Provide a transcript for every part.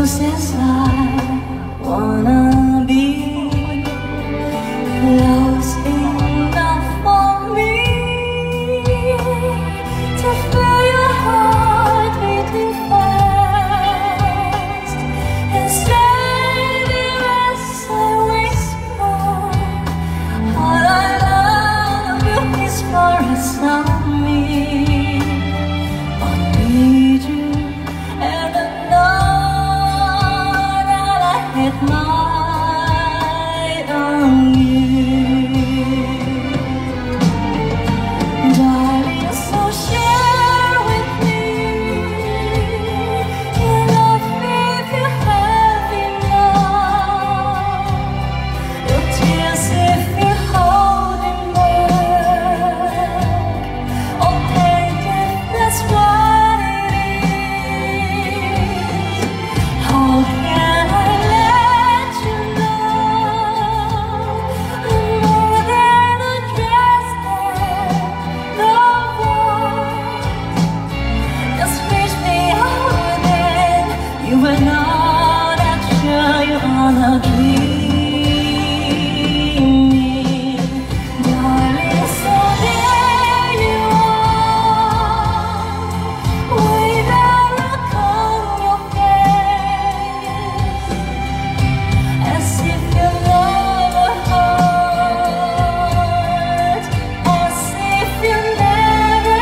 close as I wanna be, close enough for me to feel your heart beating fast and stay there as I whisper all I love you is far as on me. I need you and I know that I had my own you. Darling, so share with me your love if you have enough, your tears if you're holding back, or pain if that's what it is. How can I let you know I'm more than a dress and no voice? Just reach me out and you will know that you're on a dream. Darling, so there you are, way down on your face, as if you never hurt, as if you never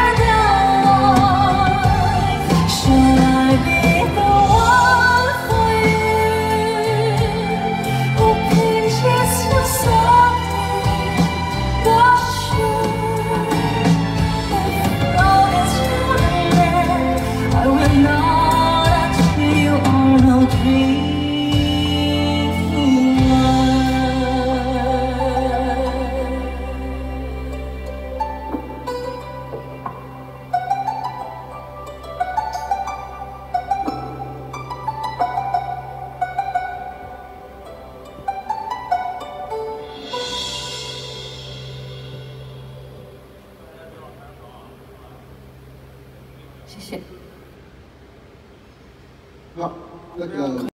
died. Shall I be the one for you, who pinches you softly, but sure, if all is running, I will know that you are no dreamer.謝謝。 好，那个。